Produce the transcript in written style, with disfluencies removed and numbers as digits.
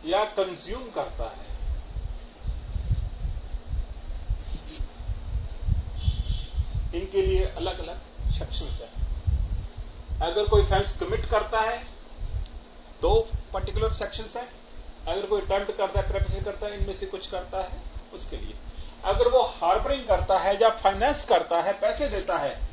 या कंज्यूम करता है, इनके लिए अलग अलग सेक्शंस है। अगर कोई ऑफेंस कमिट करता है तो पर्टिकुलर सेक्शंस है, अगर कोई अटेम्प्ट करता है, प्रैक्टिस करता है, इनमें से कुछ करता है उसके लिए। अगर वो हार्बरिंग करता है या फाइनेंस करता है, पैसे देता है,